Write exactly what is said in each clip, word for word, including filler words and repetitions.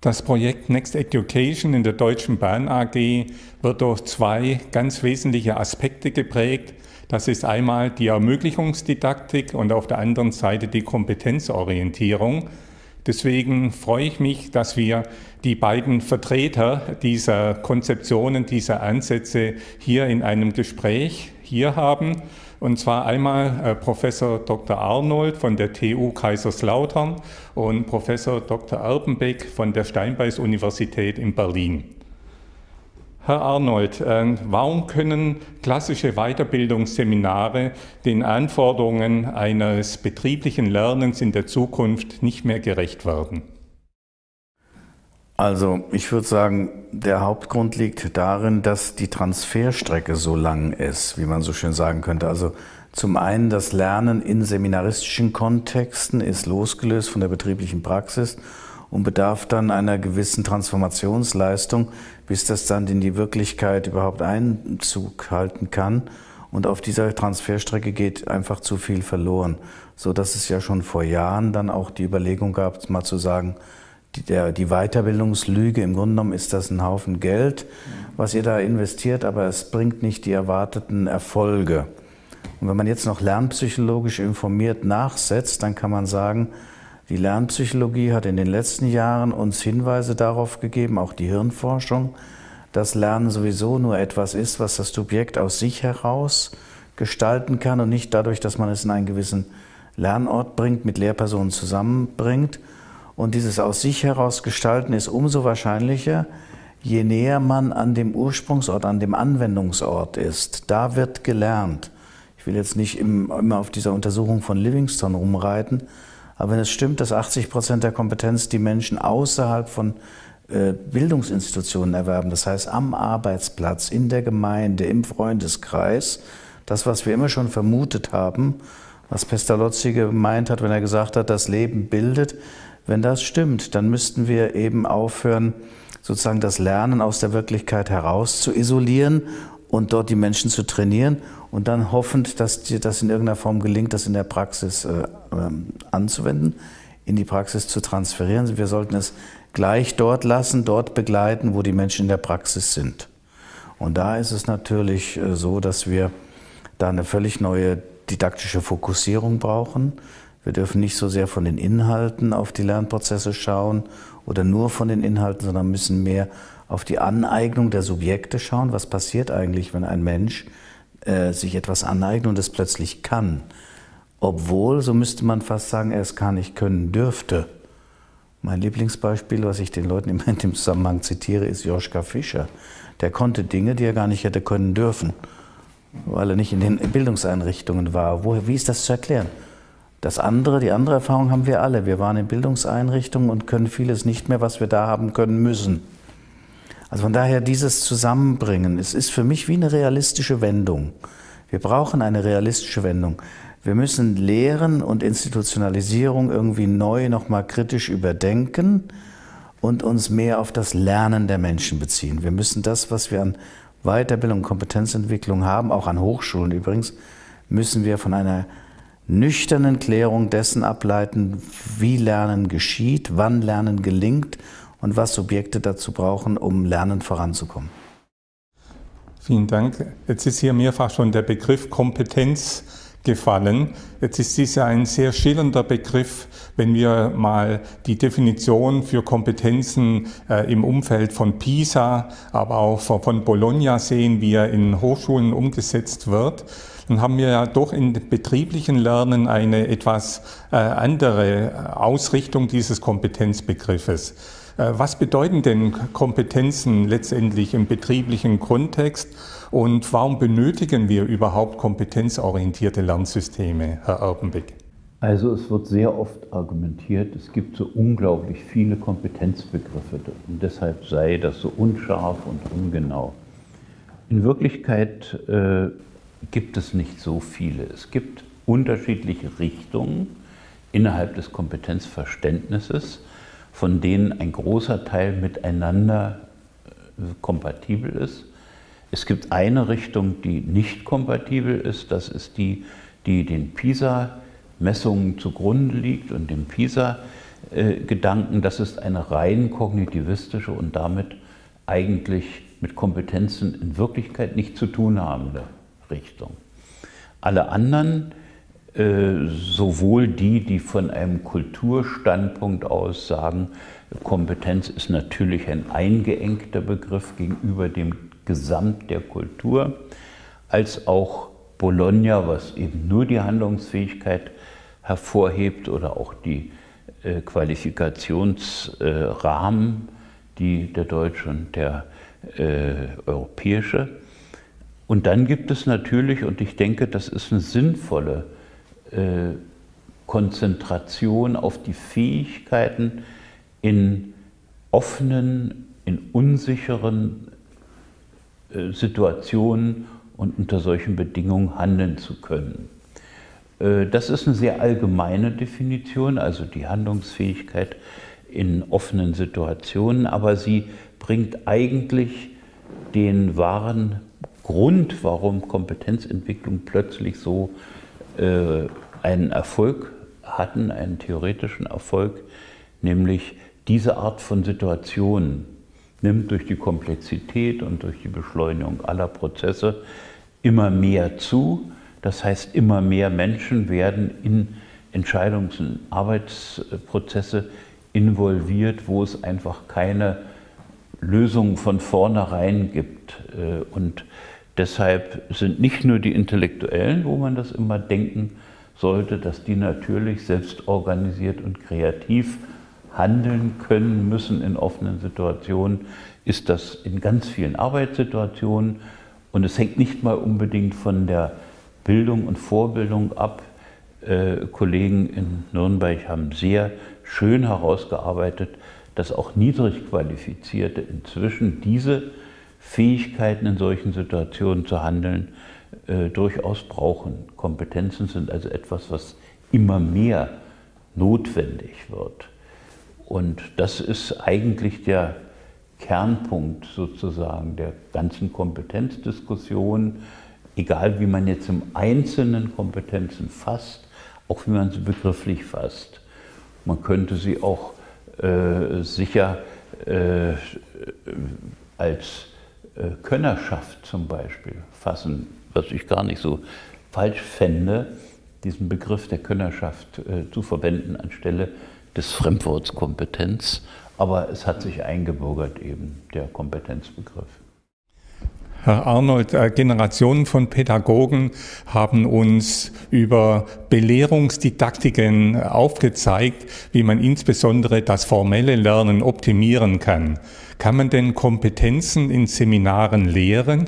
Das Projekt Next Education in der Deutschen Bahn A G wird durch zwei ganz wesentliche Aspekte geprägt. Das ist einmal die Ermöglichungsdidaktik und auf der anderen Seite die Kompetenzorientierung. Deswegen freue ich mich, dass wir die beiden Vertreter dieser Konzeptionen, dieser Ansätze hier in einem Gespräch hier haben. Und zwar einmal äh, Professor Doktor Arnold von der T U Kaiserslautern und Professor Doktor Erpenbeck von der Steinbeis-Universität in Berlin. Herr Arnold, äh, warum können klassische Weiterbildungsseminare den Anforderungen eines betrieblichen Lernens in der Zukunft nicht mehr gerecht werden? Also ich würde sagen, der Hauptgrund liegt darin, dass die Transferstrecke so lang ist, wie man so schön sagen könnte. Also zum einen das Lernen in seminaristischen Kontexten ist losgelöst von der betrieblichen Praxis und bedarf dann einer gewissen Transformationsleistung, bis das dann in die Wirklichkeit überhaupt Einzug halten kann. Und auf dieser Transferstrecke geht einfach zu viel verloren, so dass es ja schon vor Jahren dann auch die Überlegung gab, mal zu sagen, Die, der, die Weiterbildungslüge, im Grunde genommen ist das ein Haufen Geld, was ihr da investiert, aber es bringt nicht die erwarteten Erfolge. Und wenn man jetzt noch lernpsychologisch informiert nachsetzt, dann kann man sagen, die Lernpsychologie hat in den letzten Jahren uns Hinweise darauf gegeben, auch die Hirnforschung, dass Lernen sowieso nur etwas ist, was das Subjekt aus sich heraus gestalten kann und nicht dadurch, dass man es in einen gewissen Lernort bringt, mit Lehrpersonen zusammenbringt. Und dieses aus sich heraus gestalten ist umso wahrscheinlicher, je näher man an dem Ursprungsort, an dem Anwendungsort ist. Da wird gelernt. Ich will jetzt nicht immer auf dieser Untersuchung von Livingstone rumreiten, aber wenn es stimmt, dass achtzig Prozent der Kompetenz die Menschen außerhalb von Bildungsinstitutionen erwerben, das heißt am Arbeitsplatz, in der Gemeinde, im Freundeskreis, das, was wir immer schon vermutet haben, was Pestalozzi gemeint hat, wenn er gesagt hat, das Leben bildet. Wenn das stimmt, dann müssten wir eben aufhören, sozusagen das Lernen aus der Wirklichkeit heraus zu isolieren und dort die Menschen zu trainieren und dann hoffend, dass das in irgendeiner Form gelingt, das in der Praxis äh, anzuwenden, in die Praxis zu transferieren. Wir sollten es gleich dort lassen, dort begleiten, wo die Menschen in der Praxis sind. Und da ist es natürlich äh, so, dass wir da eine völlig neue didaktische Fokussierung brauchen. Wir dürfen nicht so sehr von den Inhalten auf die Lernprozesse schauen oder nur von den Inhalten, sondern müssen mehr auf die Aneignung der Subjekte schauen. Was passiert eigentlich, wenn ein Mensch äh, sich etwas aneignet und es plötzlich kann? Obwohl, so müsste man fast sagen, er es gar nicht können dürfte. Mein Lieblingsbeispiel, was ich den Leuten immer in dem Zusammenhang zitiere, ist Joschka Fischer. Der konnte Dinge, die er gar nicht hätte können dürfen, weil er nicht in den Bildungseinrichtungen war. Wo, wie ist das zu erklären? Das andere, die andere Erfahrung haben wir alle. Wir waren in Bildungseinrichtungen und können vieles nicht mehr, was wir da haben können müssen. Also von daher dieses Zusammenbringen, es ist für mich wie eine realistische Wendung. Wir brauchen eine realistische Wendung. Wir müssen Lehren und Institutionalisierung irgendwie neu nochmal kritisch überdenken und uns mehr auf das Lernen der Menschen beziehen. Wir müssen das, was wir an Weiterbildung und Kompetenzentwicklung haben, auch an Hochschulen übrigens, müssen wir von einer nüchternen Klärung dessen ableiten, wie Lernen geschieht, wann Lernen gelingt und was Subjekte dazu brauchen, um Lernen voranzukommen. Vielen Dank. Jetzt ist hier mehrfach schon der Begriff Kompetenz gefallen. Jetzt ist dies ja ein sehr schillernder Begriff, wenn wir mal die Definition für Kompetenzen äh, im Umfeld von PISA, aber auch von Bologna sehen, wie er in Hochschulen umgesetzt wird. Dann haben wir ja doch im betrieblichen Lernen eine etwas äh, andere Ausrichtung dieses Kompetenzbegriffes. Äh, was bedeuten denn Kompetenzen letztendlich im betrieblichen Kontext und warum benötigen wir überhaupt kompetenzorientierte Lernsysteme, Herr Erpenbeck? Also es wird sehr oft argumentiert, es gibt so unglaublich viele Kompetenzbegriffe und deshalb sei das so unscharf und ungenau. In Wirklichkeit äh, gibt es nicht so viele. Es gibt unterschiedliche Richtungen innerhalb des Kompetenzverständnisses, von denen ein großer Teil miteinander kompatibel ist. Es gibt eine Richtung, die nicht kompatibel ist. Das ist die, die den PISA-Messungen zugrunde liegt und dem PISA äh, Gedanken, das ist eine rein kognitivistische und damit eigentlich mit Kompetenzen in Wirklichkeit nichts zu tun habende Richtung. Alle anderen, äh, sowohl die, die von einem Kulturstandpunkt aus sagen, Kompetenz ist natürlich ein eingeengter Begriff gegenüber dem Gesamt der Kultur, als auch Bologna, was eben nur die Handlungsfähigkeit hervorhebt, oder auch die äh, Qualifikationsrahmen, äh, die der deutsche und der äh, europäische. Und dann gibt es natürlich, und ich denke, das ist eine sinnvolle äh, Konzentration auf die Fähigkeiten, in offenen, in unsicheren äh, Situationen und unter solchen Bedingungen handeln zu können. Äh, das ist eine sehr allgemeine Definition, also die Handlungsfähigkeit in offenen Situationen, aber sie bringt eigentlich den wahren Grund, warum Kompetenzentwicklung plötzlich so äh, einen Erfolg hatten, einen theoretischen Erfolg, nämlich diese Art von Situationen nimmt durch die Komplexität und durch die Beschleunigung aller Prozesse immer mehr zu. Das heißt, immer mehr Menschen werden in Entscheidungs- und Arbeitsprozesse involviert, wo es einfach keine Lösungen von vornherein gibt. Und deshalb sind nicht nur die Intellektuellen, wo man das immer denken sollte, dass die natürlich selbst organisiert und kreativ handeln können müssen in offenen Situationen, ist das in ganz vielen Arbeitssituationen. Und es hängt nicht mal unbedingt von der Bildung und Vorbildung ab. Äh, Kollegen in Nürnberg haben sehr schön herausgearbeitet, dass auch niedrig Qualifizierte inzwischen diese Fähigkeiten in solchen Situationen zu handeln äh, durchaus brauchen. Kompetenzen sind also etwas, was immer mehr notwendig wird. Und das ist eigentlich der Kernpunkt sozusagen der ganzen Kompetenzdiskussion, egal wie man jetzt im Einzelnen Kompetenzen fasst, auch wie man sie begrifflich fasst. Man könnte sie auch äh, sicher äh, als äh, Könnerschaft zum Beispiel fassen, was ich gar nicht so falsch fände, diesen Begriff der Könnerschaft äh, zu verwenden anstelle des Fremdworts Kompetenz, aber es hat sich eingebürgert eben der Kompetenzbegriff. Herr Arnold, Generationen von Pädagogen haben uns über Belehrungsdidaktiken aufgezeigt, wie man insbesondere das formelle Lernen optimieren kann. Kann man denn Kompetenzen in Seminaren lehren?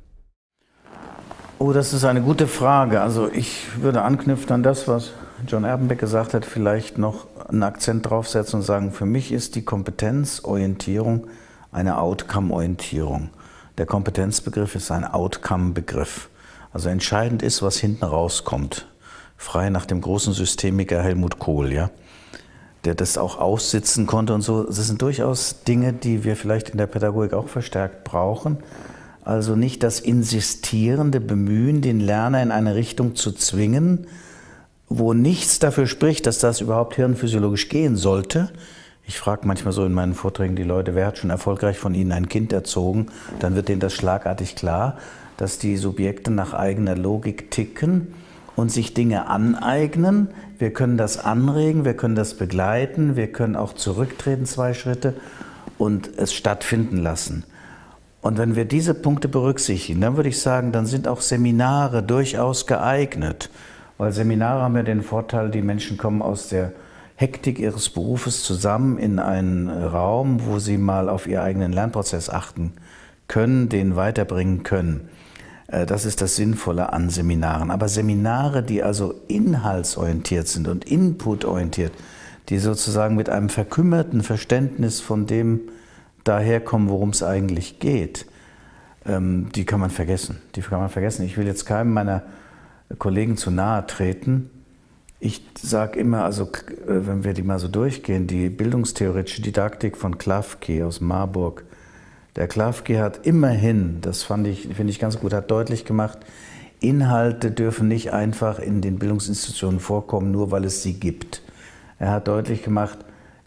Oh, das ist eine gute Frage. Also ich würde anknüpfen an das, was John Erpenbeck gesagt hat, vielleicht noch einen Akzent draufsetzen und sagen, für mich ist die Kompetenzorientierung eine Outcome-Orientierung. Der Kompetenzbegriff ist ein Outcome-Begriff. Also entscheidend ist, was hinten rauskommt. Frei nach dem großen Systemiker Helmut Kohl, ja, der das auch aussitzen konnte und so. Das sind durchaus Dinge, die wir vielleicht in der Pädagogik auch verstärkt brauchen. Also nicht das insistierende Bemühen, den Lerner in eine Richtung zu zwingen, wo nichts dafür spricht, dass das überhaupt hirnphysiologisch gehen sollte. Ich frage manchmal so in meinen Vorträgen die Leute, wer hat schon erfolgreich von Ihnen ein Kind erzogen? Dann wird denen das schlagartig klar, dass die Subjekte nach eigener Logik ticken und sich Dinge aneignen. Wir können das anregen, wir können das begleiten, wir können auch zurücktreten zwei Schritte und es stattfinden lassen. Und wenn wir diese Punkte berücksichtigen, dann würde ich sagen, dann sind auch Seminare durchaus geeignet. Weil Seminare haben ja den Vorteil, die Menschen kommen aus der Hektik ihres Berufes zusammen in einen Raum, wo sie mal auf ihren eigenen Lernprozess achten können, den weiterbringen können. Das ist das Sinnvolle an Seminaren. Aber Seminare, die also inhaltsorientiert sind und inputorientiert, die sozusagen mit einem verkümmerten Verständnis von dem daherkommen, worum es eigentlich geht, die kann man vergessen. Die kann man vergessen. Ich will jetzt keinem meiner Kollegen zu nahe treten. Ich sage immer, also wenn wir die mal so durchgehen, die bildungstheoretische Didaktik von Klafki aus Marburg. Der Klafki hat immerhin, das fand ich, finde ich ganz gut, hat deutlich gemacht, Inhalte dürfen nicht einfach in den Bildungsinstitutionen vorkommen, nur weil es sie gibt. Er hat deutlich gemacht,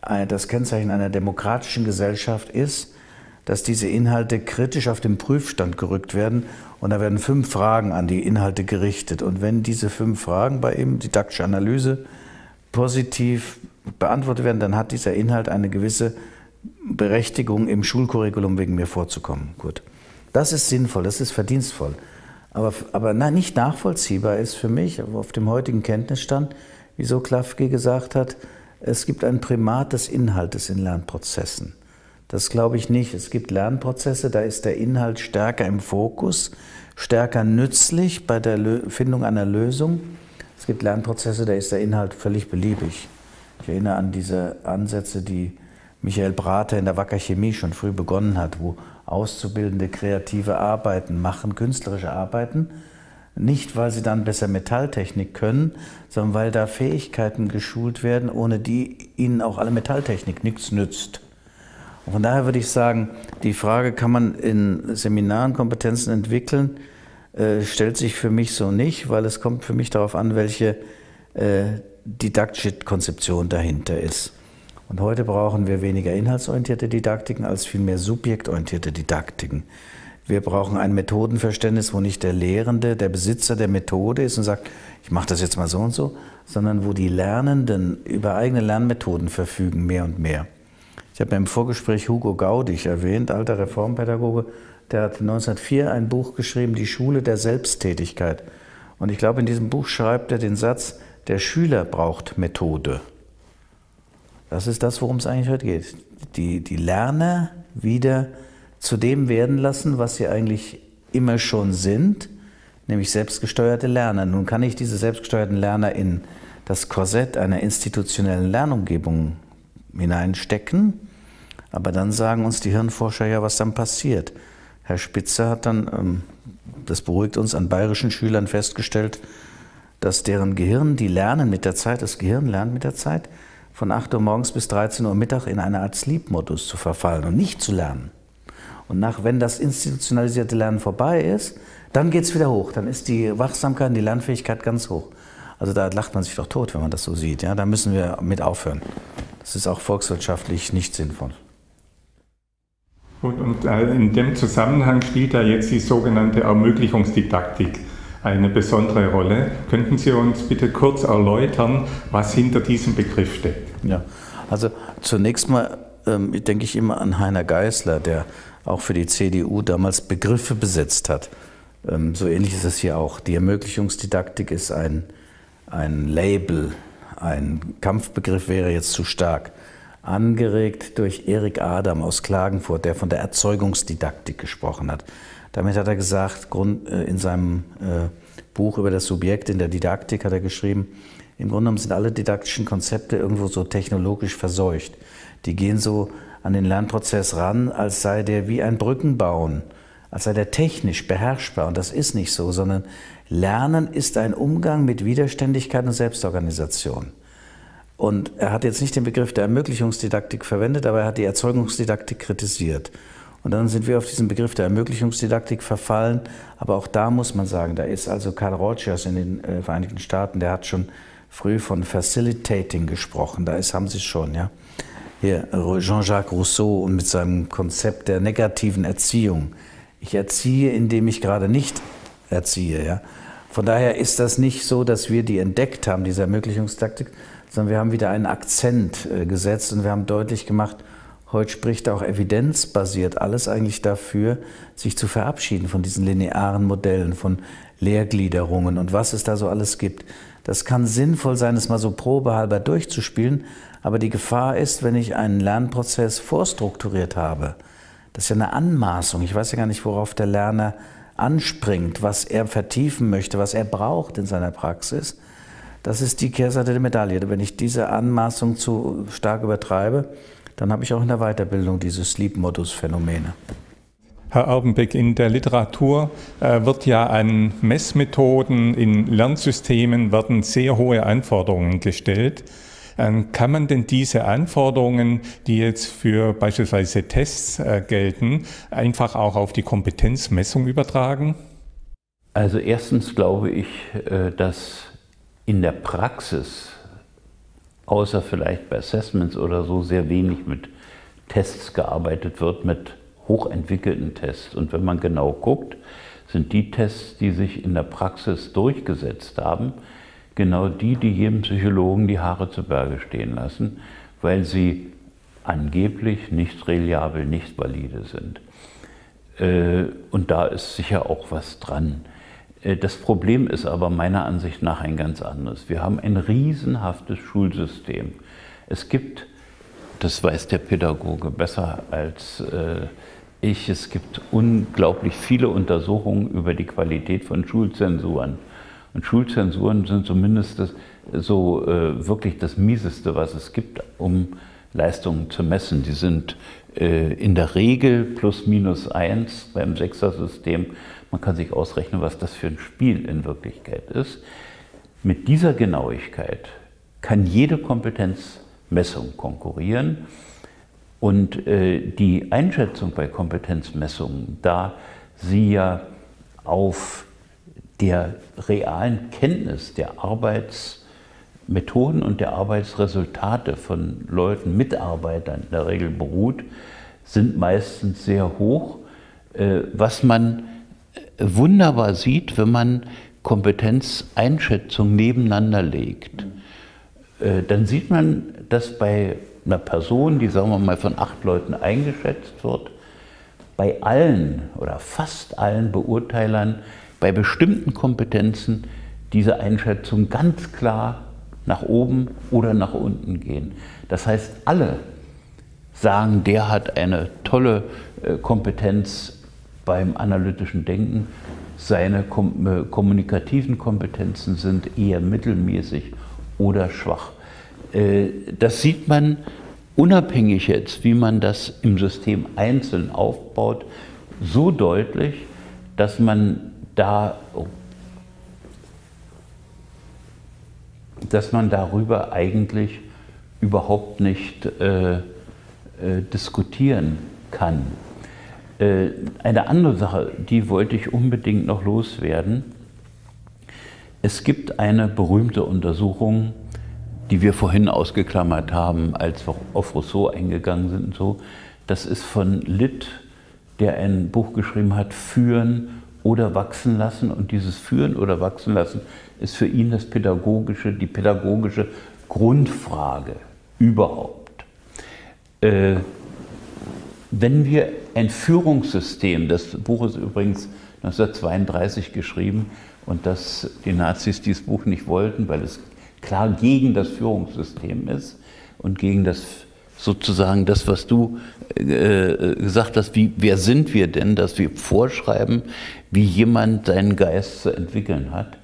das Kennzeichen einer demokratischen Gesellschaft ist, dass diese Inhalte kritisch auf den Prüfstand gerückt werden und da werden fünf Fragen an die Inhalte gerichtet. Und wenn diese fünf Fragen bei ihm, didaktische Analyse, positiv beantwortet werden, dann hat dieser Inhalt eine gewisse Berechtigung, im Schulcurriculum wegen mir vorzukommen. Gut. Das ist sinnvoll, das ist verdienstvoll. Aber, aber nein, nicht nachvollziehbar ist für mich auf dem heutigen Kenntnisstand, wieso Klafki gesagt hat, es gibt ein Primat des Inhaltes in Lernprozessen. Das glaube ich nicht. Es gibt Lernprozesse, da ist der Inhalt stärker im Fokus, stärker nützlich bei der Findung einer Lösung. Es gibt Lernprozesse, da ist der Inhalt völlig beliebig. Ich erinnere an diese Ansätze, die Michael Brater in der Wacker Chemie schon früh begonnen hat, wo Auszubildende kreative Arbeiten machen, künstlerische Arbeiten, nicht weil sie dann besser Metalltechnik können, sondern weil da Fähigkeiten geschult werden, ohne die ihnen auch alle Metalltechnik nichts nützt. Und von daher würde ich sagen, die Frage, kann man in Seminaren Kompetenzen entwickeln, äh, stellt sich für mich so nicht, weil es kommt für mich darauf an, welche äh, didaktische Konzeption dahinter ist. Und heute brauchen wir weniger inhaltsorientierte Didaktiken als vielmehr subjektorientierte Didaktiken. Wir brauchen ein Methodenverständnis, wo nicht der Lehrende der Besitzer der Methode ist und sagt, ich mache das jetzt mal so und so, sondern wo die Lernenden über eigene Lernmethoden verfügen, mehr und mehr. Ich habe im Vorgespräch Hugo Gaudig erwähnt, alter Reformpädagoge, der hat neunzehnhundertvier ein Buch geschrieben, Die Schule der Selbsttätigkeit. Und ich glaube, in diesem Buch schreibt er den Satz, der Schüler braucht Methode. Das ist das, worum es eigentlich heute geht. Die, die Lerner wieder zu dem werden lassen, was sie eigentlich immer schon sind, nämlich selbstgesteuerte Lerner. Nun kann ich diese selbstgesteuerten Lerner in das Korsett einer institutionellen Lernumgebung hineinstecken, aber dann sagen uns die Hirnforscher ja, was dann passiert. Herr Spitzer hat dann, das beruhigt uns, an bayerischen Schülern festgestellt, dass deren Gehirn, die lernen mit der Zeit, das Gehirn lernt mit der Zeit, von acht Uhr morgens bis dreizehn Uhr Mittag in eine Art Sleep-Modus zu verfallen und nicht zu lernen. Und nach, wenn das institutionalisierte Lernen vorbei ist, dann geht es wieder hoch. Dann ist die Wachsamkeit und die Lernfähigkeit ganz hoch. Also da lacht man sich doch tot, wenn man das so sieht. Ja? Da müssen wir mit aufhören. Das ist auch volkswirtschaftlich nicht sinnvoll. Und, und äh, in dem Zusammenhang spielt ja jetzt die sogenannte Ermöglichungsdidaktik eine besondere Rolle. Könnten Sie uns bitte kurz erläutern, was hinter diesem Begriff steckt? Ja, also zunächst mal ähm, denke ich immer an Heiner Geisler, der auch für die C D U damals Begriffe besetzt hat. Ähm, so ähnlich ist es hier auch. Die Ermöglichungsdidaktik ist ein, ein Label, ein Kampfbegriff wäre jetzt zu stark. Angeregt durch Erik Adam aus Klagenfurt, der von der Erzeugungsdidaktik gesprochen hat. Damit hat er gesagt, in seinem Buch über das Subjekt in der Didaktik hat er geschrieben, im Grunde genommen sind alle didaktischen Konzepte irgendwo so technologisch verseucht. Die gehen so an den Lernprozess ran, als sei der wie ein Brückenbauen, als sei der technisch beherrschbar. Und das ist nicht so, sondern Lernen ist ein Umgang mit Widerständigkeit und Selbstorganisation. Und er hat jetzt nicht den Begriff der Ermöglichungsdidaktik verwendet, aber er hat die Erzeugungsdidaktik kritisiert. Und dann sind wir auf diesen Begriff der Ermöglichungsdidaktik verfallen. Aber auch da muss man sagen, da ist also Carl Rogers in den äh, Vereinigten Staaten, der hat schon früh von Facilitating gesprochen. Da ist, haben Sie es schon, ja. Hier Jean-Jacques Rousseau und mit seinem Konzept der negativen Erziehung. Ich erziehe, indem ich gerade nicht erziehe, ja. Von daher ist das nicht so, dass wir die entdeckt haben, diese Ermöglichungsdidaktik, sondern wir haben wieder einen Akzent äh, gesetzt und wir haben deutlich gemacht, heute spricht auch evidenzbasiert alles eigentlich dafür, sich zu verabschieden von diesen linearen Modellen, von Lehrgliederungen und was es da so alles gibt. Das kann sinnvoll sein, es mal so probehalber durchzuspielen, aber die Gefahr ist, wenn ich einen Lernprozess vorstrukturiert habe, das ist ja eine Anmaßung, ich weiß ja gar nicht, worauf der Lerner anspringt, was er vertiefen möchte, was er braucht in seiner Praxis. Das ist die Kehrseite der Medaille. Wenn ich diese Anmaßung zu stark übertreibe, dann habe ich auch in der Weiterbildung diese Sleep-Modus-Phänomene. Herr Erbenbeck, in der Literatur äh, wird ja an Messmethoden in Lernsystemen werden sehr hohe Anforderungen gestellt. Ähm, kann man denn diese Anforderungen, die jetzt für beispielsweise Tests äh, gelten, einfach auch auf die Kompetenzmessung übertragen? Also erstens glaube ich, äh, dass in der Praxis außer vielleicht bei Assessments oder so, sehr wenig mit Tests gearbeitet wird, mit hochentwickelten Tests. Und wenn man genau guckt, sind die Tests, die sich in der Praxis durchgesetzt haben, genau die, die jedem Psychologen die Haare zu Berge stehen lassen, weil sie angeblich nicht reliabel, nicht valide sind. Und da ist sicher auch was dran. Das Problem ist aber meiner Ansicht nach ein ganz anderes. Wir haben ein riesenhaftes Schulsystem. Es gibt, das weiß der Pädagoge besser als äh, ich, es gibt unglaublich viele Untersuchungen über die Qualität von Schulzensuren. Und Schulzensuren sind zumindest das, so äh, wirklich das Mieseste, was es gibt, um Leistungen zu messen. Die sind äh, in der Regel plus minus eins beim Sechser-System. Man kann sich ausrechnen, was das für ein Spiel in Wirklichkeit ist. Mit dieser Genauigkeit kann jede Kompetenzmessung konkurrieren. Und äh, die Einschätzung bei Kompetenzmessungen, da sie ja auf der realen Kenntnis der Arbeitsmethoden und der Arbeitsresultate von Leuten, Mitarbeitern in der Regel beruht, sind meistens sehr hoch, äh, was man wunderbar sieht, wenn man Kompetenzeinschätzungen nebeneinander legt. Äh, dann sieht man, dass bei einer Person, die sagen wir mal von acht Leuten eingeschätzt wird, bei allen oder fast allen Beurteilern bei bestimmten Kompetenzen diese Einschätzungen ganz klar nach oben oder nach unten gehen. Das heißt, alle sagen, der hat eine tolle Kompetenz beim analytischen Denken, seine kom- kommunikativen Kompetenzen sind eher mittelmäßig oder schwach. Das sieht man unabhängig jetzt, wie man das im System einzeln aufbaut, so deutlich, dass man da, dass man darüber eigentlich überhaupt nicht äh, äh, diskutieren kann. Äh, eine andere Sache, die wollte ich unbedingt noch loswerden. Es gibt eine berühmte Untersuchung, die wir vorhin ausgeklammert haben, als wir auf Rousseau eingegangen sind und so. Das ist von Litt, der ein Buch geschrieben hat, Führen oder Wachsen lassen. Und dieses Führen oder Wachsen lassen ist für ihn das pädagogische, die pädagogische Grundfrage überhaupt. Äh, wenn wir ein Führungssystem, das Buch ist übrigens neunzehnhundertzweiunddreißig geschrieben und dass die Nazis dieses Buch nicht wollten, weil es klar gegen das Führungssystem ist und gegen das sozusagen das, was du äh, gesagt hast, wie, wer sind wir denn, dass wir vorschreiben, wie jemand seinen Geist zu entwickeln hat.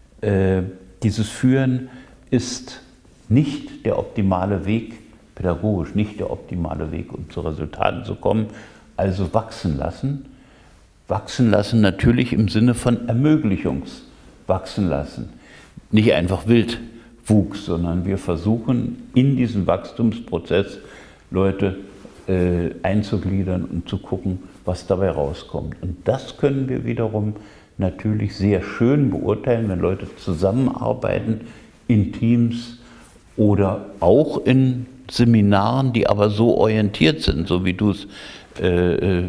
Äh, dieses Führen ist nicht der optimale Weg, pädagogisch nicht der optimale Weg, um zu Resultaten zu kommen. Also wachsen lassen. Wachsen lassen natürlich im Sinne von Ermöglichungswachsen lassen. Nicht einfach wild Wuchs, sondern wir versuchen in diesen Wachstumsprozess Leute äh, einzugliedern und zu gucken, was dabei rauskommt. Und das können wir wiederum natürlich sehr schön beurteilen, wenn Leute zusammenarbeiten in Teams oder auch in Seminaren, die aber so orientiert sind, so wie du es äh,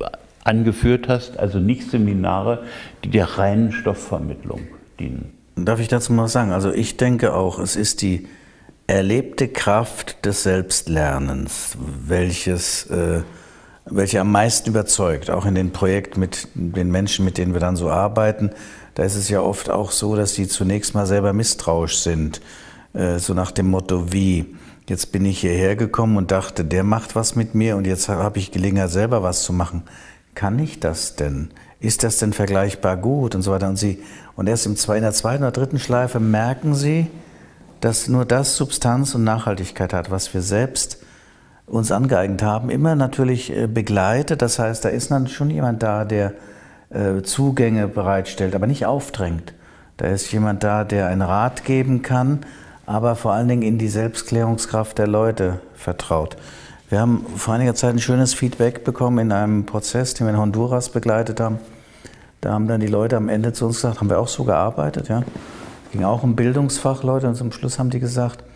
angeführt hast, also nicht Seminare, die der reinen Stoffvermittlung dienen. Darf ich dazu mal was sagen? Also ich denke auch, es ist die erlebte Kraft des Selbstlernens, welches, äh, welche am meisten überzeugt, auch in den Projekten mit den Menschen, mit denen wir dann so arbeiten. Da ist es ja oft auch so, dass die zunächst mal selber misstrauisch sind, äh, so nach dem Motto wie, jetzt bin ich hierher gekommen und dachte, der macht was mit mir und jetzt habe ich Gelegenheit, selber was zu machen. Kann ich das denn? Ist das denn vergleichbar gut und so weiter? Und, sie, und erst im, in der zweiten oder dritten Schleife merken sie, dass nur das Substanz und Nachhaltigkeit hat, was wir selbst uns angeeignet haben, immer natürlich begleitet. Das heißt, da ist dann schon jemand da, der äh, Zugänge bereitstellt, aber nicht aufdrängt. Da ist jemand da, der einen Rat geben kann, aber vor allen Dingen in die Selbstklärungskraft der Leute vertraut. Wir haben vor einiger Zeit ein schönes Feedback bekommen in einem Prozess, den wir in Honduras begleitet haben. Da haben dann die Leute am Ende zu uns gesagt, haben wir auch so gearbeitet, ja. Ging auch um Bildungsfachleute und zum Schluss haben die gesagt,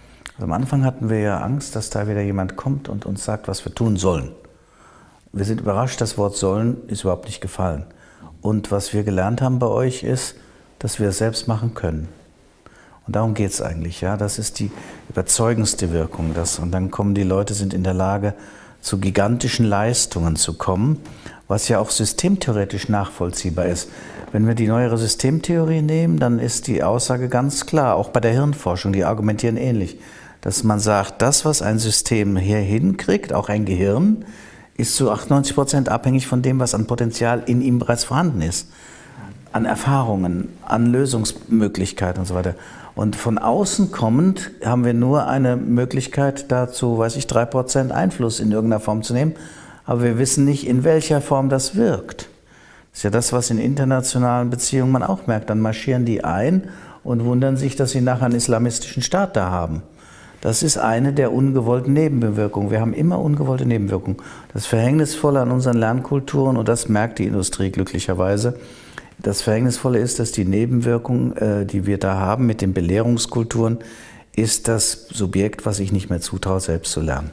Also am Anfang hatten wir ja Angst, dass da wieder jemand kommt und uns sagt, was wir tun sollen. Wir sind überrascht, das Wort sollen ist überhaupt nicht gefallen. Und was wir gelernt haben bei euch ist, dass wir es selbst machen können. Und darum geht es eigentlich. Ja? Das ist die überzeugendste Wirkung. Das, und dann kommen die Leute, sind in der Lage, zu gigantischen Leistungen zu kommen, was ja auch systemtheoretisch nachvollziehbar ist. Wenn wir die neuere Systemtheorie nehmen, dann ist die Aussage ganz klar, auch bei der Hirnforschung, die argumentieren ähnlich, dass man sagt, das, was ein System hier hinkriegt, auch ein Gehirn, ist zu achtundneunzig Prozent abhängig von dem, was an Potenzial in ihm bereits vorhanden ist. An Erfahrungen, an Lösungsmöglichkeiten und so weiter. Und von außen kommend haben wir nur eine Möglichkeit dazu, weiß ich, drei Prozent Einfluss in irgendeiner Form zu nehmen, aber wir wissen nicht, in welcher Form das wirkt. Das ist ja das, was in internationalen Beziehungen man auch merkt. Dann marschieren die ein und wundern sich, dass sie nachher einen islamistischen Staat da haben. Das ist eine der ungewollten Nebenwirkungen. Wir haben immer ungewollte Nebenwirkungen. Das Verhängnisvolle an unseren Lernkulturen, und das merkt die Industrie glücklicherweise, das Verhängnisvolle ist, dass die Nebenwirkung, äh, die wir da haben mit den Belehrungskulturen, ist das Subjekt, was sich nicht mehr zutraut, selbst zu lernen.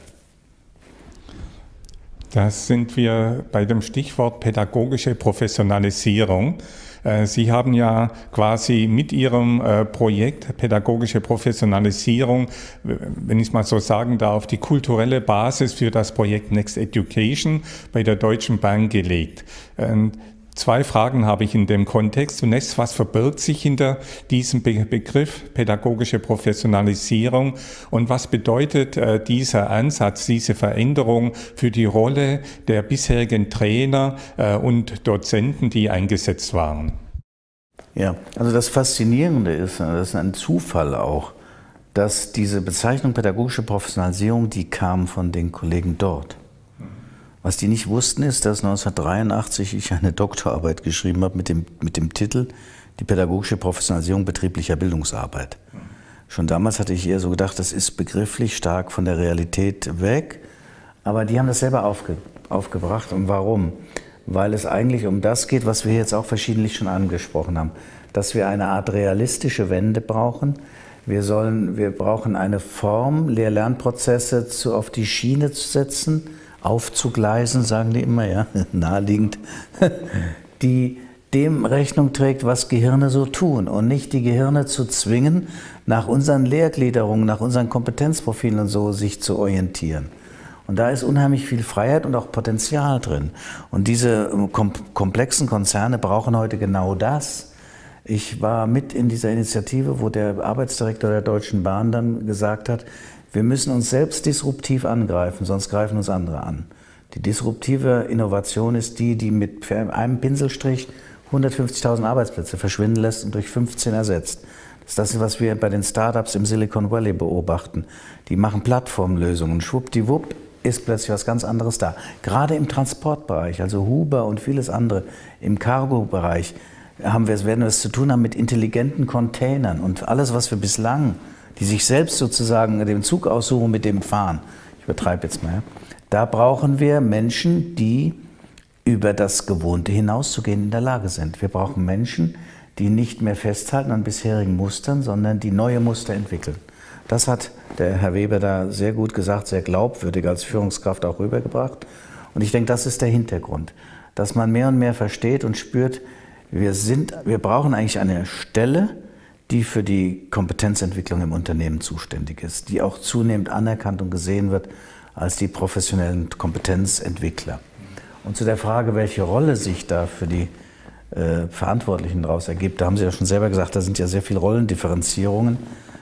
Da sind wir bei dem Stichwort pädagogische Professionalisierung. Sie haben ja quasi mit Ihrem Projekt pädagogische Professionalisierung, wenn ich es mal so sagen darf, die kulturelle Basis für das Projekt Next Education bei der Deutschen Bahn gelegt. Zwei Fragen habe ich in dem Kontext. Zunächst, was verbirgt sich hinter diesem Be- Begriff pädagogische Professionalisierung und was bedeutet äh, dieser Ansatz, diese Veränderung für die Rolle der bisherigen Trainer äh, und Dozenten, die eingesetzt waren? Ja, also das Faszinierende ist, das ist ein Zufall auch, dass diese Bezeichnung pädagogische Professionalisierung, die kam von den Kollegen dort. Was die nicht wussten, ist, dass neunzehnhundertdreiundachtzig ich eine Doktorarbeit geschrieben habe mit dem, mit dem Titel Die pädagogische Professionalisierung betrieblicher Bildungsarbeit. Schon damals hatte ich eher so gedacht, das ist begrifflich stark von der Realität weg, aber die haben das selber aufge, aufgebracht. Und warum? Weil es eigentlich um das geht, was wir jetzt auch verschiedentlich schon angesprochen haben, dass wir eine Art realistische Wende brauchen. Wir, sollen, wir brauchen eine Form, Lehr-Lernprozesse zu, auf die Schiene zu setzen, aufzugleisen, sagen die immer, ja, naheliegend, die dem Rechnung trägt, was Gehirne so tun und nicht die Gehirne zu zwingen, nach unseren Lehrgliederungen, nach unseren Kompetenzprofilen und so sich zu orientieren. Und da ist unheimlich viel Freiheit und auch Potenzial drin. Und diese kom komplexen Konzerne brauchen heute genau das. Ich war mit in dieser Initiative, wo der Arbeitsdirektor der Deutschen Bahn dann gesagt hat, wir müssen uns selbst disruptiv angreifen, sonst greifen uns andere an. Die disruptive Innovation ist die, die mit einem Pinselstrich hundertfünfzigtausend Arbeitsplätze verschwinden lässt und durch fünfzehn ersetzt. Das ist das, was wir bei den Startups im Silicon Valley beobachten. Die machen Plattformlösungen. Schwuppdiwupp ist plötzlich was ganz anderes da. Gerade im Transportbereich, also Huber und vieles andere, im Cargo-Bereich, haben wir, werden wir es zu tun haben mit intelligenten Containern und alles, was wir bislang, die sich selbst sozusagen den Zug aussuchen, mit dem fahren. Ich übertreibe jetzt mal. Ja. Da brauchen wir Menschen, die über das Gewohnte hinauszugehen in der Lage sind. Wir brauchen Menschen, die nicht mehr festhalten an bisherigen Mustern, sondern die neue Muster entwickeln. Das hat der Herr Weber da sehr gut gesagt, sehr glaubwürdig als Führungskraft auch rübergebracht. Und ich denke, das ist der Hintergrund, dass man mehr und mehr versteht und spürt, wir, sind, wir brauchen eigentlich eine Stelle, die für die Kompetenzentwicklung im Unternehmen zuständig ist, die auch zunehmend anerkannt und gesehen wird als die professionellen Kompetenzentwickler. Und zu der Frage, welche Rolle sich da für die äh, Verantwortlichen daraus ergibt, da haben Sie ja schon selber gesagt, da sind ja sehr viele Rollendifferenzierungen.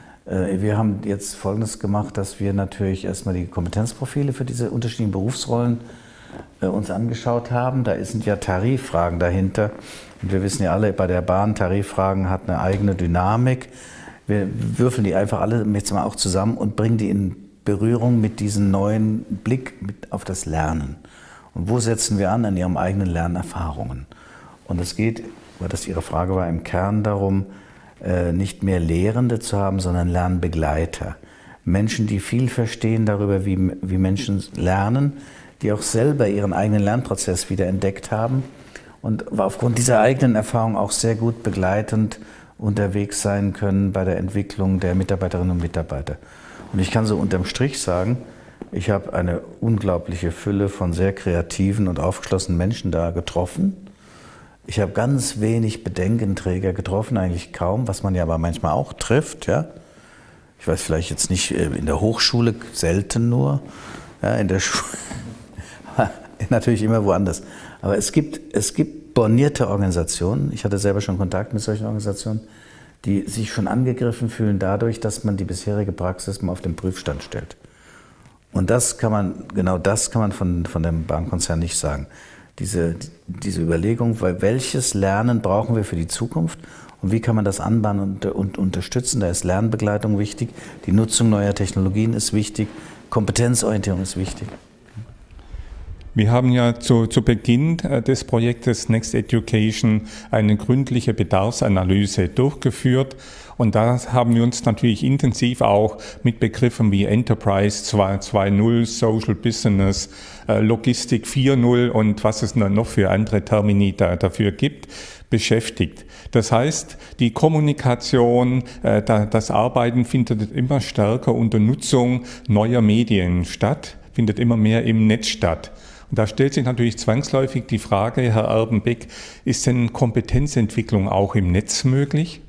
Äh, wir haben jetzt Folgendes gemacht, dass wir natürlich erstmal die Kompetenzprofile für diese unterschiedlichen Berufsrollen äh, uns angeschaut haben. Da sind ja Tariffragen dahinter. Und wir wissen ja alle, bei der Bahn, Tariffragen hat eine eigene Dynamik. Wir würfeln die einfach alle jetzt mal auch zusammen und bringen die in Berührung mit diesem neuen Blick mit auf das Lernen. Und wo setzen wir an? An ihren eigenen Lernerfahrungen. Und es geht, weil das Ihre Frage war, im Kern darum, nicht mehr Lehrende zu haben, sondern Lernbegleiter. Menschen, die viel verstehen darüber, wie, wie Menschen lernen, die auch selber ihren eigenen Lernprozess wieder entdeckt haben und aufgrund dieser eigenen Erfahrung auch sehr gut begleitend unterwegs sein können bei der Entwicklung der Mitarbeiterinnen und Mitarbeiter. Und ich kann so unterm Strich sagen, ich habe eine unglaubliche Fülle von sehr kreativen und aufgeschlossenen Menschen da getroffen. Ich habe ganz wenig Bedenkenträger getroffen, eigentlich kaum, was man ja aber manchmal auch trifft. Ja? Ich weiß vielleicht jetzt nicht, in der Hochschule selten nur, ja, in der Schule natürlich immer woanders. Aber es gibt, es gibt bornierte Organisationen, ich hatte selber schon Kontakt mit solchen Organisationen, die sich schon angegriffen fühlen dadurch, dass man die bisherige Praxis mal auf den Prüfstand stellt. Und das kann man, genau das kann man von, von dem Bahnkonzern nicht sagen. Diese, diese Überlegung, weil welches Lernen brauchen wir für die Zukunft und wie kann man das anbahnen und, und unterstützen, da ist Lernbegleitung wichtig, die Nutzung neuer Technologien ist wichtig, Kompetenzorientierung ist wichtig. Wir haben ja zu, zu Beginn des Projektes Next Education eine gründliche Bedarfsanalyse durchgeführt und da haben wir uns natürlich intensiv auch mit Begriffen wie Enterprise zwei Punkt null, Social Business, Logistik vier Punkt null und was es noch für andere Termini da, dafür gibt, beschäftigt. Das heißt, die Kommunikation, das Arbeiten findet immer stärker unter Nutzung neuer Medien statt, findet immer mehr im Netz statt. Und da stellt sich natürlich zwangsläufig die Frage, Herr Erbenbeck, ist denn Kompetenzentwicklung auch im Netz möglich?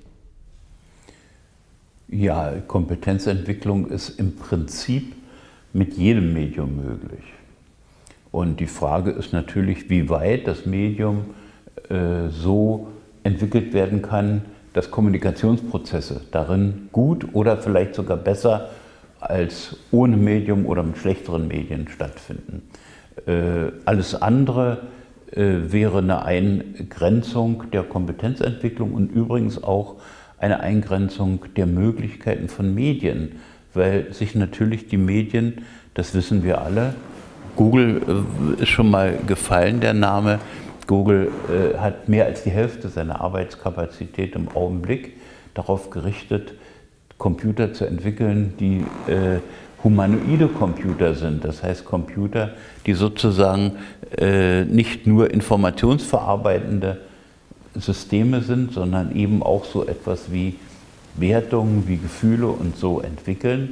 Ja, Kompetenzentwicklung ist im Prinzip mit jedem Medium möglich. Und die Frage ist natürlich, wie weit das Medium äh, so entwickelt werden kann, dass Kommunikationsprozesse darin gut oder vielleicht sogar besser als ohne Medium oder mit schlechteren Medien stattfinden. Äh, alles andere äh, wäre eine Eingrenzung der Kompetenzentwicklung und übrigens auch eine Eingrenzung der Möglichkeiten von Medien, weil sich natürlich die Medien, das wissen wir alle, Google äh, ist schon mal gefallen, der Name, Google äh, hat mehr als die Hälfte seiner Arbeitskapazität im Augenblick darauf gerichtet, Computer zu entwickeln, die äh, humanoide Computer sind, das heißt Computer, die sozusagen äh, nicht nur informationsverarbeitende Systeme sind, sondern eben auch so etwas wie Wertungen, wie Gefühle und so entwickeln.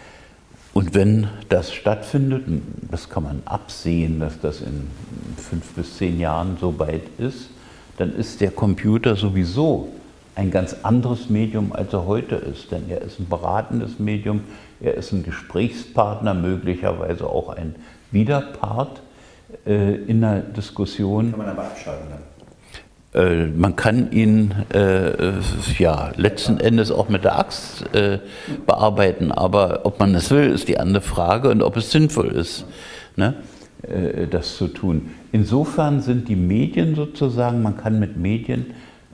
Und wenn das stattfindet, das kann man absehen, dass das in fünf bis zehn Jahren so weit ist, dann ist der Computer sowieso ein ganz anderes Medium, als er heute ist. Denn er ist ein beratendes Medium, er ist ein Gesprächspartner, möglicherweise auch ein Widerpart äh, in einer Diskussion. Kann man aber abschalten dann? Äh, man kann ihn äh, ja, letzten Endes auch mit der Axt äh, bearbeiten, aber ob man das will, ist die andere Frage und ob es sinnvoll ist, ne, äh, das zu tun. Insofern sind die Medien sozusagen, man kann mit Medien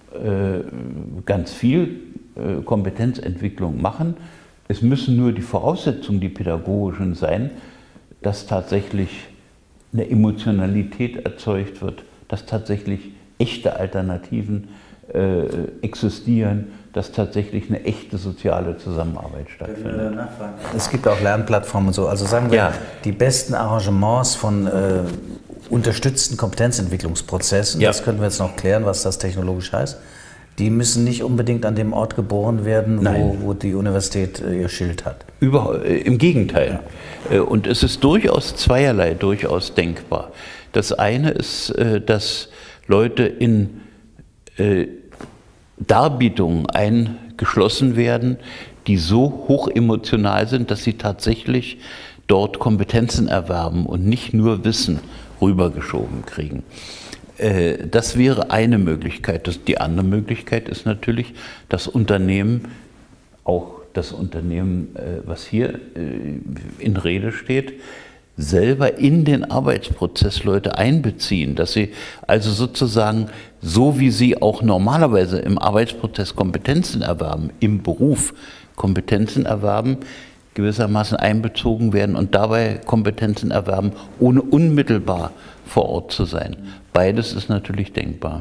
äh, ganz viel äh, Kompetenzentwicklung machen. Es müssen nur die Voraussetzungen, die pädagogischen sein, dass tatsächlich eine Emotionalität erzeugt wird, dass tatsächlich echte Alternativen äh, existieren, dass tatsächlich eine echte soziale Zusammenarbeit stattfindet. Es gibt auch Lernplattformen und so. Also sagen wir, ja, die besten Arrangements von äh, unterstützten Kompetenzentwicklungsprozessen, ja, das könnten wir jetzt noch klären, was das technologisch heißt, die müssen nicht unbedingt an dem Ort geboren werden, wo, wo die Universität äh, ihr Schild hat. Über, äh, Im Gegenteil. Ja. Und es ist durchaus zweierlei durchaus denkbar. Das eine ist, äh, dass Leute in äh, Darbietungen eingeschlossen werden, die so hochemotional sind, dass sie tatsächlich dort Kompetenzen erwerben und nicht nur Wissen rübergeschoben kriegen. Äh, das wäre eine Möglichkeit. Das, die andere Möglichkeit ist natürlich, das Unternehmen, auch das Unternehmen, äh, was hier äh, in Rede steht, selber in den Arbeitsprozess Leute einbeziehen, dass sie also sozusagen, so wie sie auch normalerweise im Arbeitsprozess Kompetenzen erwerben, im Beruf Kompetenzen erwerben, gewissermaßen einbezogen werden und dabei Kompetenzen erwerben, ohne unmittelbar vor Ort zu sein. Beides ist natürlich denkbar.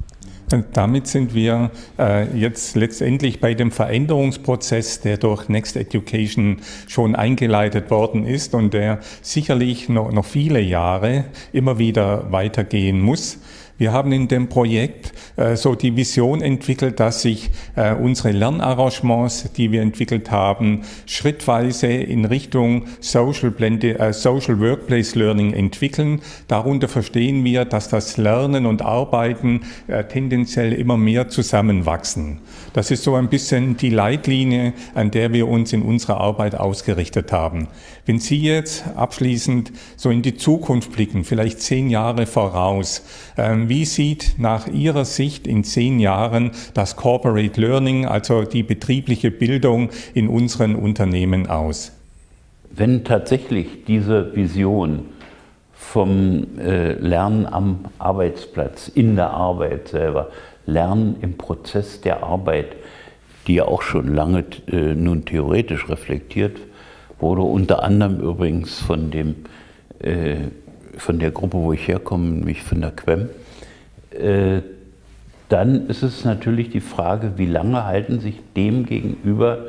Und damit sind wir äh, jetzt letztendlich bei dem Veränderungsprozess, der durch Next Education schon eingeleitet worden ist und der sicherlich noch, noch viele Jahre immer wieder weitergehen muss. Wir haben in dem Projekt äh, so die Vision entwickelt, dass sich äh, unsere Lernarrangements, die wir entwickelt haben, schrittweise in Richtung Social, Blended, äh, Social Workplace Learning entwickeln. Darunter verstehen wir, dass das Lernen und Arbeiten äh, tendenziell immer mehr zusammenwachsen. Das ist so ein bisschen die Leitlinie, an der wir uns in unserer Arbeit ausgerichtet haben. Wenn Sie jetzt abschließend so in die Zukunft blicken, vielleicht zehn Jahre voraus, ähm, wie sieht nach Ihrer Sicht in zehn Jahren das Corporate Learning, also die betriebliche Bildung in unseren Unternehmen aus? Wenn tatsächlich diese Vision vom äh, Lernen am Arbeitsplatz, in der Arbeit selber, Lernen im Prozess der Arbeit, die ja auch schon lange äh, nun theoretisch reflektiert wurde, unter anderem übrigens von, dem, äh, von der Gruppe, wo ich herkomme, nämlich von der Quem, äh, dann ist es natürlich die Frage, wie lange halten sich dem gegenüber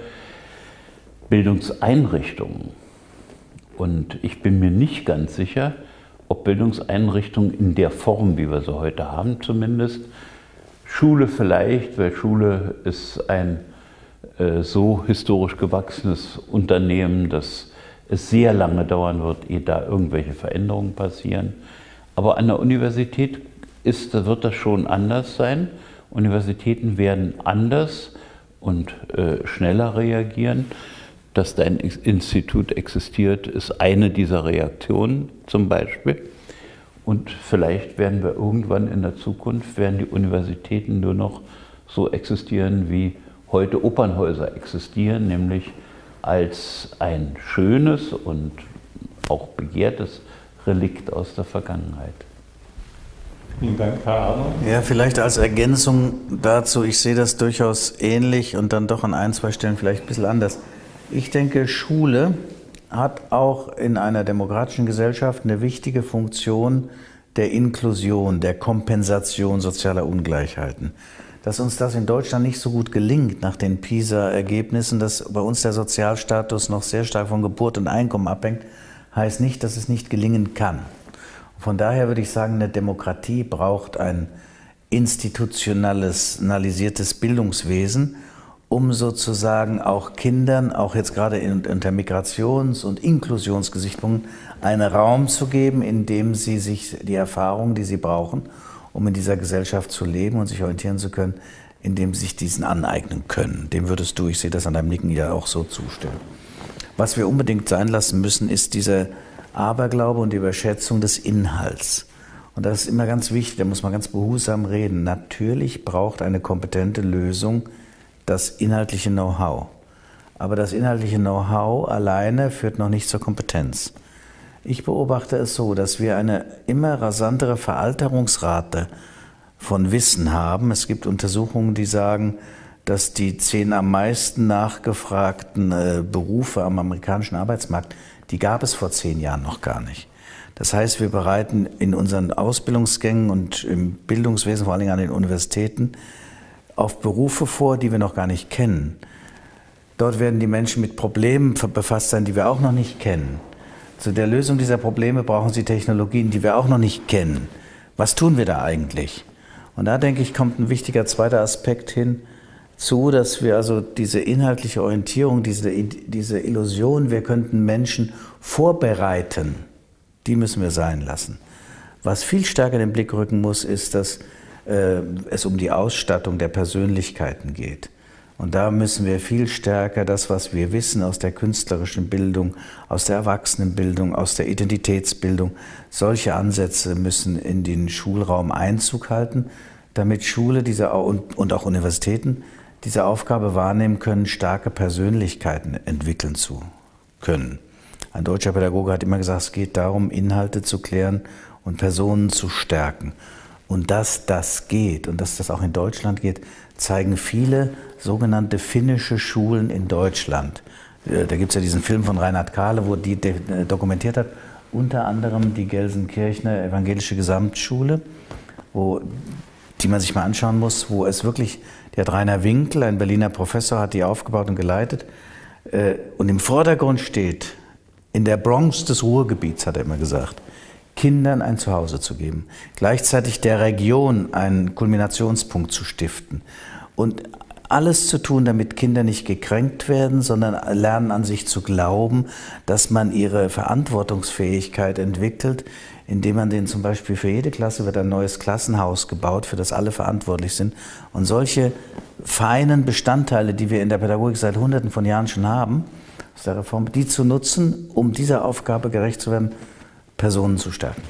Bildungseinrichtungen? Und ich bin mir nicht ganz sicher, ob Bildungseinrichtungen in der Form, wie wir sie heute haben zumindest, Schule vielleicht, weil Schule ist ein äh, so historisch gewachsenes Unternehmen, dass es sehr lange dauern wird, ehe da irgendwelche Veränderungen passieren. Aber an der Universität ist, wird das schon anders sein. Universitäten werden anders und äh, schneller reagieren. Dass da ein Institut existiert, ist eine dieser Reaktionen zum Beispiel. Und vielleicht werden wir irgendwann in der Zukunft, werden die Universitäten nur noch so existieren, wie heute Opernhäuser existieren, nämlich als ein schönes und auch begehrtes Relikt aus der Vergangenheit. Vielen Dank, Herr Arnold. Ja, vielleicht als Ergänzung dazu, ich sehe das durchaus ähnlich und dann doch an ein, zwei Stellen vielleicht ein bisschen anders. Ich denke, Schule hat auch in einer demokratischen Gesellschaft eine wichtige Funktion der Inklusion, der Kompensation sozialer Ungleichheiten. Dass uns das in Deutschland nicht so gut gelingt nach den PISA-Ergebnissen, dass bei uns der Sozialstatus noch sehr stark von Geburt und Einkommen abhängt, heißt nicht, dass es nicht gelingen kann. Von daher würde ich sagen, eine Demokratie braucht ein institutionalisiertes Bildungswesen, um sozusagen auch Kindern, auch jetzt gerade in, unter Migrations- und Inklusionsgesichtspunkten, einen Raum zu geben, in dem sie sich die Erfahrungen, die sie brauchen, um in dieser Gesellschaft zu leben und sich orientieren zu können, in dem sie sich diesen aneignen können. Dem würdest du, ich sehe das an deinem Nicken, ja auch so zustimmen. Was wir unbedingt sein lassen müssen, ist dieser Aberglaube und die Überschätzung des Inhalts. Und das ist immer ganz wichtig, da muss man ganz behutsam reden. Natürlich braucht eine kompetente Lösung das inhaltliche Know-how. Aber das inhaltliche Know-how alleine führt noch nicht zur Kompetenz. Ich beobachte es so, dass wir eine immer rasantere Veralterungsrate von Wissen haben. Es gibt Untersuchungen, die sagen, dass die zehn am meisten nachgefragten äh, Berufe am amerikanischen Arbeitsmarkt, die gab es vor zehn Jahren noch gar nicht. Das heißt, wir bereiten in unseren Ausbildungsgängen und im Bildungswesen, vor allen Dingen an den Universitäten, auf Berufe vor, die wir noch gar nicht kennen. Dort werden die Menschen mit Problemen befasst sein, die wir auch noch nicht kennen. Zu der Lösung dieser Probleme brauchen sie Technologien, die wir auch noch nicht kennen. Was tun wir da eigentlich? Und da, denke ich, kommt ein wichtiger zweiter Aspekt hinzu, dass wir also diese inhaltliche Orientierung, diese, diese Illusion, wir könnten Menschen vorbereiten, die müssen wir sein lassen. Was viel stärker in den Blick rücken muss, ist, dass äh, es um die Ausstattung der Persönlichkeiten geht. Und da müssen wir viel stärker das, was wir wissen aus der künstlerischen Bildung, aus der Erwachsenenbildung, aus der Identitätsbildung, solche Ansätze müssen in den Schulraum Einzug halten, damit Schule diese, und, und auch Universitäten diese Aufgabe wahrnehmen können, starke Persönlichkeiten entwickeln zu können. Ein deutscher Pädagoge hat immer gesagt, es geht darum, Inhalte zu klären und Personen zu stärken. Und dass das geht und dass das auch in Deutschland geht, zeigen viele sogenannte finnische Schulen in Deutschland. Da gibt es ja diesen Film von Reinhard Kahle, wo die dokumentiert hat, unter anderem die Gelsenkirchener Evangelische Gesamtschule, wo, die man sich mal anschauen muss, wo es wirklich, der hat Rainer Winkel, ein Berliner Professor, hat die aufgebaut und geleitet. Und im Vordergrund steht, in der Bronx des Ruhrgebiets, hat er immer gesagt, Kindern ein Zuhause zu geben, gleichzeitig der Region einen Kulminationspunkt zu stiften und alles zu tun, damit Kinder nicht gekränkt werden, sondern lernen an sich zu glauben, dass man ihre Verantwortungsfähigkeit entwickelt, indem man denen zum Beispiel für jede Klasse wird ein neues Klassenhaus gebaut, für das alle verantwortlich sind. Und solche feinen Bestandteile, die wir in der Pädagogik seit Hunderten von Jahren schon haben, aus der Reform, die zu nutzen, um dieser Aufgabe gerecht zu werden, Personen zu stärken.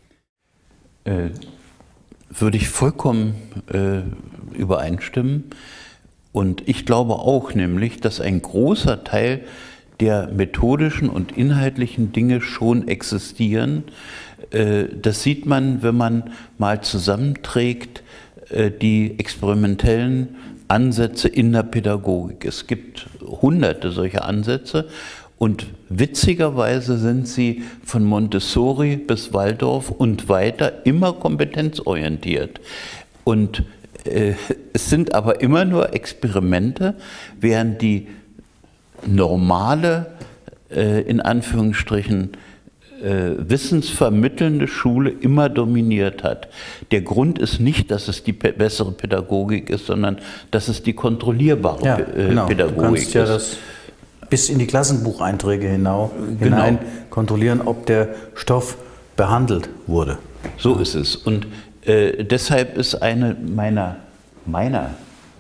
Äh, würde ich vollkommen äh, übereinstimmen. Und ich glaube auch nämlich, dass ein großer Teil der methodischen und inhaltlichen Dinge schon existieren. Das sieht man, wenn man mal zusammenträgt die experimentellen Ansätze in der Pädagogik. Es gibt hunderte solcher Ansätze und witzigerweise sind sie von Montessori bis Waldorf und weiter immer kompetenzorientiert. Und äh, es sind aber immer nur Experimente, während die normale, äh, in Anführungsstrichen, äh, wissensvermittelnde Schule immer dominiert hat. Der Grund ist nicht, dass es die bessere Pädagogik ist, sondern dass es die kontrollierbare ja, genau. Pädagogik du kannst ja ist. Das bis in die Klassenbucheinträge hinau, genau. hinein kontrollieren, ob der Stoff behandelt wurde. So ist es. Und äh, deshalb ist eine meiner, meiner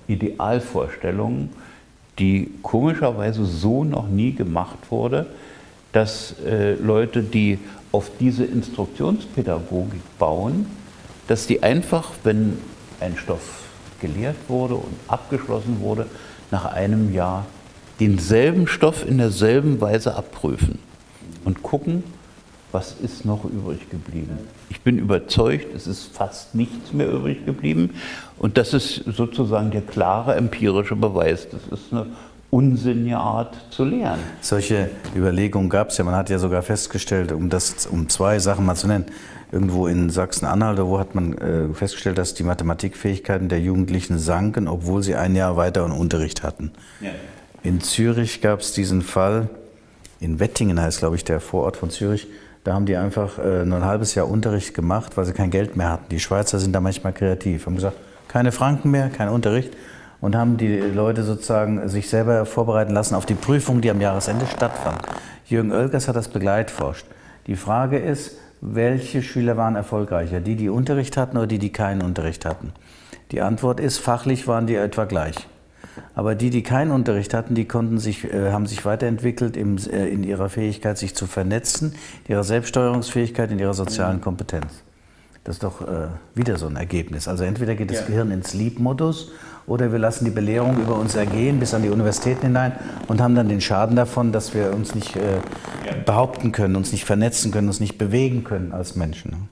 Idealvorstellungen, die komischerweise so noch nie gemacht wurde, dass äh, Leute, die auf diese Instruktionspädagogik bauen, dass die einfach, wenn ein Stoff gelehrt wurde und abgeschlossen wurde, nach einem Jahr denselben Stoff in derselben Weise abprüfen und gucken, was ist noch übrig geblieben. Ich bin überzeugt, es ist fast nichts mehr übrig geblieben und das ist sozusagen der klare empirische Beweis. Das ist eine unsinnige Art zu lernen. Solche Überlegungen gab es ja. Man hat ja sogar festgestellt, um, das, um zwei Sachen mal zu nennen, irgendwo in Sachsen-Anhalt, wo hat man äh, festgestellt, dass die Mathematikfähigkeiten der Jugendlichen sanken, obwohl sie ein Jahr weiteren Unterricht hatten. Ja. In Zürich gab es diesen Fall, in Wettingen heißt, glaube ich, der Vorort von Zürich, da haben die einfach äh, nur ein halbes Jahr Unterricht gemacht, weil sie kein Geld mehr hatten. Die Schweizer sind da manchmal kreativ, haben gesagt, keine Franken mehr, kein Unterricht und haben die Leute sozusagen sich selber vorbereiten lassen auf die Prüfung, die am Jahresende stattfand. Jürgen Oelkers hat das begleitforscht. Die Frage ist, welche Schüler waren erfolgreicher, die, die Unterricht hatten oder die, die keinen Unterricht hatten? Die Antwort ist, fachlich waren die etwa gleich. Aber die, die keinen Unterricht hatten, die konnten sich, äh, haben sich weiterentwickelt im, äh, in ihrer Fähigkeit, sich zu vernetzen, in ihrer Selbststeuerungsfähigkeit, in ihrer sozialen Kompetenz. Das ist doch äh, wieder so ein Ergebnis. Also entweder geht das ja. Gehirn in Sleep-Modus oder wir lassen die Belehrung über uns ergehen bis an die Universitäten hinein und haben dann den Schaden davon, dass wir uns nicht äh, ja. behaupten können, uns nicht vernetzen können, uns nicht bewegen können als Menschen.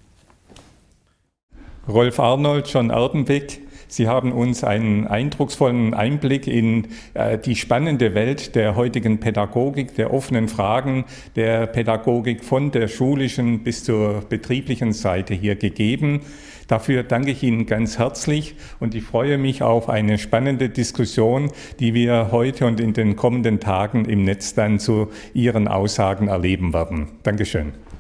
Rolf Arnold, John Erdenbeck, Sie haben uns einen eindrucksvollen Einblick in äh, die spannende Welt der heutigen Pädagogik, der offenen Fragen der Pädagogik von der schulischen bis zur betrieblichen Seite hier gegeben. Dafür danke ich Ihnen ganz herzlich und ich freue mich auf eine spannende Diskussion, die wir heute und in den kommenden Tagen im Netz dann zu Ihren Aussagen erleben werden. Dankeschön.